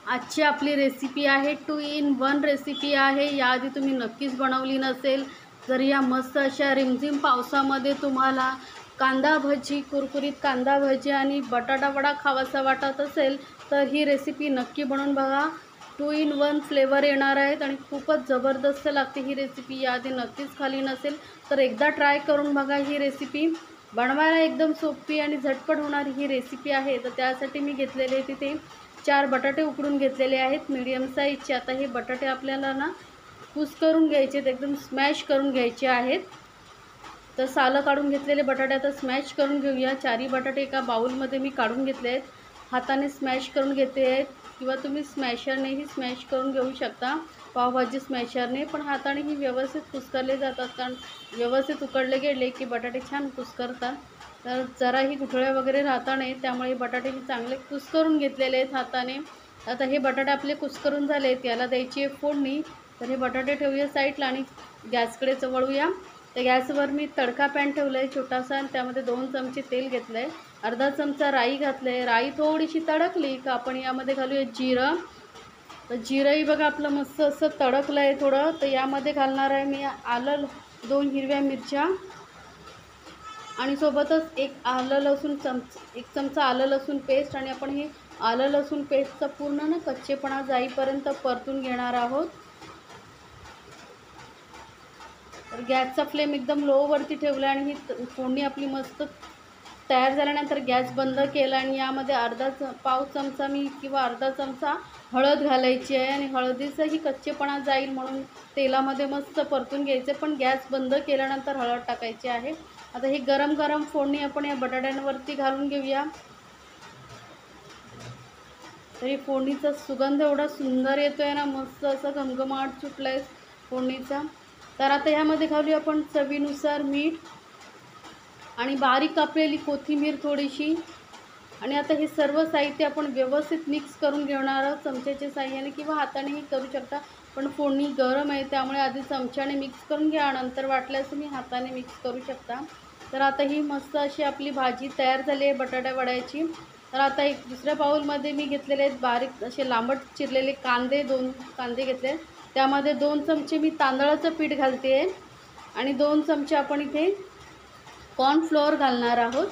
आजची आपली रेसिपी आहे 2 in 1 रेसिपी आहे। याआधी तुम्ही नक्कीच बनवली नसेल। जर या मस्त अशा रिमझिम पावसामध्ये तुम्हाला कांदा भजी, कुरकुरीत कांदा भजी आणि बटाटा वडा खावासा वाटत असेल तर ही रेसिपी नक्की बनवून बघा। 2 in 1 फ्लेवर येणार आहेत आणि खूपच जबरदस्त लागते ही रेसिपी। याआधी नक्कीच खाल्ली नसेल तर एकदा ट्राय करून बघा। ही रेसिपी बनवायला एकदम सोपी आणि झटपट होणारी ही रेसिपी आहे। तर त्यासाठी मी घेतलेले तिथे 4 बटाटे उकडून घेतलेले आहेत मीडियम साईजचे। आता हे बटाटे आपल्याला ना कुस्करून घ्यायचे आहेत, एकदम स्मॅश करून घ्यायचे आहेत। तर सालं काढून घेतलेले बटाटे आता स्मॅश करून घेऊया। 4ही बटाटे एका बाउलमध्ये मी काढून घेतले आहेत। हाताने स्मॅश करून घेते आहेत किंवा तुम्ही स्मॅशरनेही स्मॅश करून घेऊ शकता, पावभाजी स्मॅशरने। पण हातानेही व्यवस्थित कुस्करले जातात, कारण व्यवस्थित उकडले गेले की बटाटे छान कुस्करतात। तर जराही गुठळ्या वगैरे राहता नाही, त्यामुळे बटाटे मी चांगले कुस्करून घेतलेले आहेत हाताने। आता हे बटाटे आपले कुस्करून झाले आहेत, याला द्यायची आहे फोडणी। तर हे बटाटे ठेवूया साईडला आणि गॅसकडे वळूया। तर गॅसवर मी तडका पॅन ठेवला आहे छोटासा, आणि त्यामध्ये 2 चमचे तेल घेतलं आहे, अर्धा चमचा राई घातलं आहे। राई थोडीशी तडकली का आपण यामध्ये घालूया जिरं। तर जिरंही बघा आपलं मस्त असं तडकलं आहे थोडं। तर यामध्ये घालणार आहे मी आलं, 2 हिरव्या मिरच्या आणि सोबतच एक चमचा आलं लसूण पेस्ट। आणि आपण ही आलं लसूण पेस्टचा पूर्ण ना कच्चेपणा जाईपर्यंत परतून घेणार आहोत। तर गॅसचा फ्लेम एकदम लोवरती ठेवला आणि ही फोडणी आपली मस्त तयार झाल्यानंतर गॅस बंद केला आणि यामध्ये पाव चमचा मी किंवा अर्धा चमचा हळद घालायची आहे। आणि हळदीचाही कच्चेपणा जाईल म्हणून तेलामध्ये मस्त परतून घ्यायचे, पण गॅस बंद केल्यानंतर हळद टाकायची आहे। आता ही गरम गरम फोडणी आपण या बटाट्यांवरती घालून घेऊया। तर ही फोडणीचा सुगंध एवढा सुंदर येतो आहे ना, मस्त असा घमघमाट सुटला आहे फोडणीचा। तर आता ह्यामध्ये घालूया आपण चवीनुसार मीठ आणि बारीक कापलेली कोथिंबीर थोडीशी। आणि आता हे सर्व साहित्य आपण व्यवस्थित मिक्स करून घेणार आहोत चमच्याच्या साहाय्याने किंवा हातानेही करू शकता, पण फोडणी गरम आहे त्यामुळे आधी चमच्याने मिक्स करून घ्या, नंतर वाटल्यास तुम्ही हाताने मिक्स करू शकता। तर आता ही मस्त अशी आपली भाजी तयार झाली आहे बटाटा वड्याची। तर आता एक दुसऱ्या बाउलमध्ये मी घेतलेले आहेत बारीक असे लांबट चिरलेले कांदे, 2 कांदे घेतले। त्यामध्ये 2 चमचे मी तांदळाचं पीठ घालते आहे आणि 2 चमचे आपण इथे कॉर्नफ्लोअर घालणार आहोत।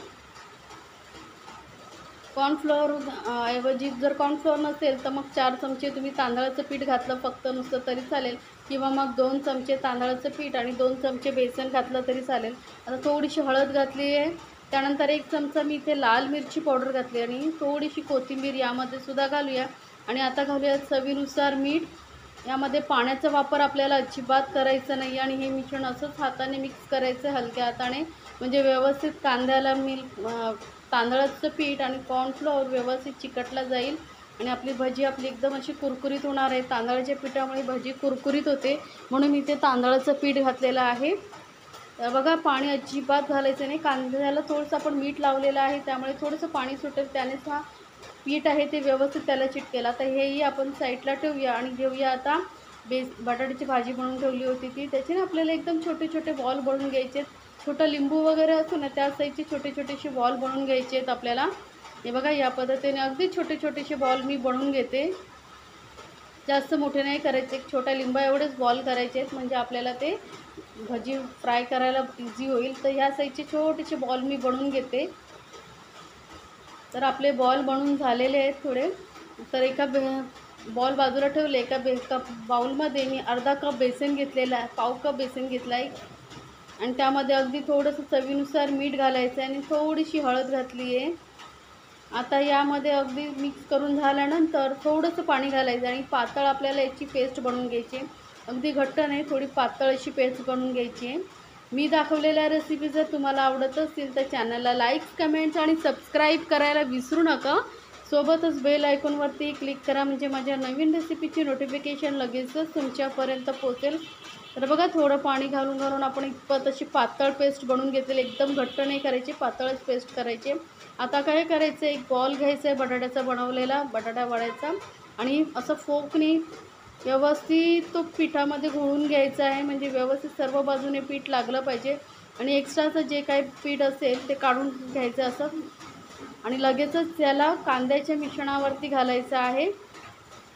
कॉर्नफ्लोअर ऐवजी जर कॉर्नफ्लोअर नसेल तर मग 4 चमचे तुम्ही तांदळाचं पीठ घातलं फक्त नुसतं तरी चालेल, किंवा मग 2 चमचे तांदळाचं पीठ आणि 2 चमचे बेसन घातलं तरी चालेल। आता थोडीशी हळद घातली आहे, त्यानंतर 1 चमचा मी इथे लाल मिरची पावडर घातली आणि थोडीशी कोथिंबीर यामध्ये सुद्धा घालूया। आणि आता घालूया चवीनुसार मीठ। यामध्ये पाण्याचा वापर आपल्याला अजिबात करायचा नाही आणि हे मिश्रण असंच हाताने मिक्स करायचं हलक्या हाताने, म्हणजे व्यवस्थित कांद्याला तांदळाचं पीठ आणि कॉर्नफ्लोअर व्यवस्थित चिकटला जाईल आणि आपली भजी एकदम अशी कुरकुरीत होणार आहे। तांदळाच्या पिठामुळे भजी कुरकुरीत होते, म्हणून मी ते तांदळाचं पीठ घातलेलं आहे। तर बघा पाणी अजिबात घालायचं नाही, कांद्याला थोडंसं आपण मीठ लावलेलं आहे त्यामुळे थोडंसं पाणी सुटेल, त्यानेच हा पीठ आहे ते व्यवस्थित त्याला चिटकेल। आता हेही आपण साईडला ठेवूया आणि घेऊया आता बटाट्याची भाजी बनवून ठेवली होती ती, त्याचे ना आपल्याला एकदम छोटे छोटे बॉल बनवून घ्यायचे। छोटा लिंबू वगैरे असतो ना त्या साईजचे छोटे छोटेसे बॉल बनवून घ्यायचे आहेत आपल्याला। हे बघा या पद्धतीने अगदी छोटे छोटेसे बॉल मी बनवून घेते, जास्त मोठे नाही करायचे, एक छोटा लिंबा एवढेच बॉल करायचे आहेत, म्हणजे आपल्याला ते भजी फ्राय करायला इझी होईल। तर ह्या साईजचे छोटेसे बॉल मी बनवून घेते। तर आपले बॉल बनवून झालेले आहेत थोडे। तर एका बॉल बाजूला ठेवले, एका बाउलमध्ये मी अर्धा कप बेसन घेतलेला आहे, पाव कप बेसन घेतला आहे आणि त्यामध्ये अगदी थोडंसं चवीनुसार मीठ घालायचं आहे आणि थोडीशी हळद घातली आहे। आता यामध्ये अगदी मिक्स करून झाल्यानंतर थोडंसं पाणी घालायचं आणि पातळ आपल्याला याची पेस्ट बनवून घ्यायची आहे, अगदी घट्ट नाही, थोडी पातळ अशी पेस्ट बनवून घ्यायची आहे। मी दाखवलेल्या रेसिपी जर तुम्हाला आवडत असतील तर चॅनलला लाईक, कमेंट्स आणि सबस्क्राईब करायला विसरू नका। सोबतच बेल आयकॉनवरती क्लिक करा, म्हणजे माझ्या नवीन रेसिपीची नोटिफिकेशन लगेचच तुमच्यापर्यंत पोहोचेल। तर बघा थोडं पाणी घालून घालून आपण इतपत अशी पातळ पेस्ट बनवून घेतलेली, एकदम घट्ट नाही करायची, पातळच पेस्ट करायची। आता काय करायचं, एक बॉल घ्यायचा आहे बटाट्याचा बनवलेला, बटाटा वड्याचा, आणि असं फोकने व्यवस्थित तो पिठामध्ये घोळून घ्यायचा आहे, म्हणजे व्यवस्थित सर्व बाजूने पीठ लागलं पाहिजे। आणि एक्स्ट्राचं जे काही पीठ असेल ते काढून घ्यायचं असं, आणि लगेचच त्याला कांद्याच्या मिश्रणावरती घालायचं आहे।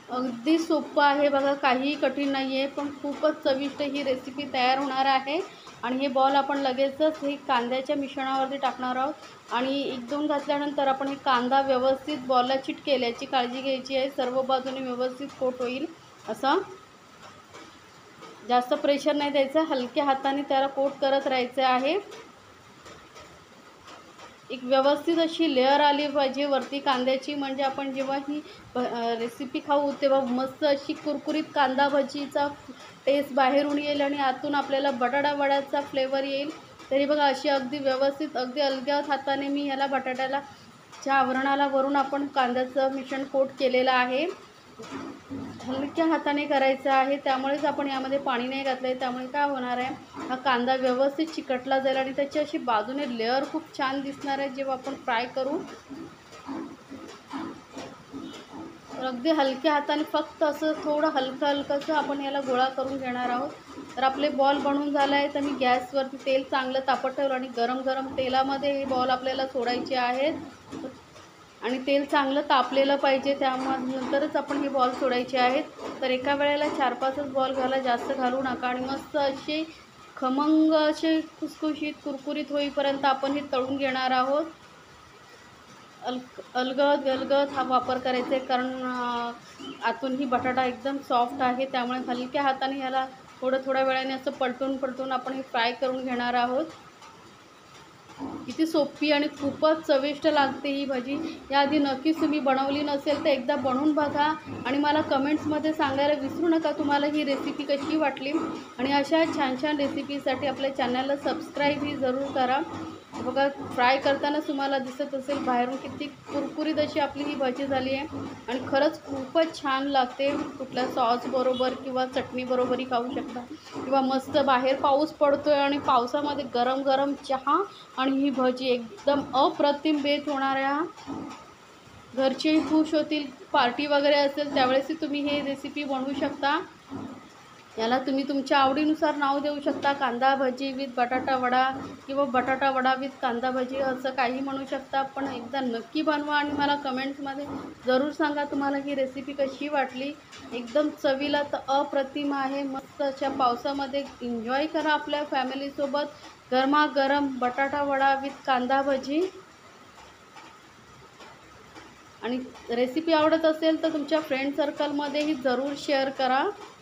अगदी सोपं आहे बघा, काहीही कठीण नाही आहे, पण खूपच चविष्ट ही रेसिपी तयार होणार आहे. आणि हे बॉल आपण लगेचच हे कांद्याच्या मिश्रणावरती टाकणार आहोत आणि 1-2 घातल्यानंतर आपण हे कांदा व्यवस्थित बॉलला चिटकेल याची काळजी घ्यायची आहे. सर्व बाजूने व्यवस्थित कोट होईल असं. जास्त प्रेशर नाही द्यायचं, हलक्या हाताने त्याला कोट करत राहायचं आहे. एक व्यवस्थित अशी लेअर आली पाहिजे वरती कांद्याची, म्हणजे आपण जेव्हा ही रेसिपी खाऊ तेव्हा मस्त अशी कुरकुरीत कांदा भजीचा टेस्ट बाहेरून येईल आणि आतून आपल्याला बटाटा वड्याचा फ्लेवर येईल. तरी बघा अशी अगदी व्यवस्थित अगदी अलगद हाताने मी ह्याला बटाट्याला च्या आवरणाला वरून आपण कांद्याचं मिश्रण कोट केलेलं आहे. हलक्या हाताने करायचं आहे, त्यामुळेच आपण यामध्ये पाणी नाही घातलं आहे. त्यामुळे काय होणार आहे, हा कांदा व्यवस्थित चिकटला जाईल आणि त्याची अशी बाजूने लेअर खूप छान दिसणार आहे जेव्हा आपण फ्राय करू. तर अगदी हलक्या हाताने फक्त असं थोडं हलकं हलकंसं आपण याला गोळा करून घेणार आहोत. तर आपले बॉल बनवून झालं आहे. तर मी गॅसवरती तेल चांगलं तापत ठेवलं आणि गरम गरम तेलामध्ये हे बॉल आपल्याला सोडायचे आहेत आणि तेल चांगलं तापलेलं पाहिजे, नंतरच आपण हे बॉल सोडायचे आहेत. तर एका वेळेला 4-5च बॉल घाला, जास्त घालू नका. आणि मस्त असे खमंग असे खुसखुशीत कुरकुरीत होईपर्यंत आपण हे तळून घेणार आहोत. अलगद अलगद हा वापर करायचा आहे, कारण आतूनही बटाटा एकदम सॉफ्ट आहे. त्यामुळे हलक्या हाताने ह्याला थोड्या वेळाने असं पलटून आपण हे फ्राय करून घेणार आहोत. किती सोपी आणि खूपच चविष्ट लागते ही भजी. याआधी नक्कीच तुम्ही बनवली नसेल तर एकदा बनवून बघा आणि मला कमेंट्समध्ये सांगायला विसरू नका तुम्हाला ही रेसिपी कशी वाटली. आणि अशा छान छान रेसिपीसाठी आपल्या चॅनलला सबस्क्राईबही जरूर करा. बघा फ्राय करतानाच तुम्हाला दिसत असेल बाहेरून किती कुरकुरीत अशी आपली ही भजी झाली आहे आणि खरंच खूपच छान लागते. कुठल्या सॉसबरोबर किंवा चटणीबरोबरही खाऊ शकता, किंवा मस्त बाहेर पाऊस पडतो आहे आणि पावसामध्ये गरम गरम चहा आणि ही भजी एकदम अप्रतिम बेत होणार आहे. घरचेही खुश होतील. पार्टी वगैरे असेल त्यावेळेसही तुम्ही हे रेसिपी बनवू शकता. याला तुम्ही तुमच्या आवडीनुसार नाव देऊ शकता. कांदा भजी विथ बटाटा वडा किंवा बटाटा वडा विथ कांदा भजी असं काही म्हणू शकता. पण एकदा नक्की बनवा आणि मला कमेंट्समध्ये जरूर सांगा तुम्हाला ही रेसिपी कशी वाटली. एकदम चवीला तर अप्रतिम आहे. मस्त अशा पावसामध्ये एन्जॉय करा आपल्या फॅमिलीसोबत गरमागरम बटाटा वडा विथ कांदा भजी. आणि रेसिपी आवडत असेल तर तुमच्या फ्रेंड सर्कलमध्येही जरूर शेअर करा.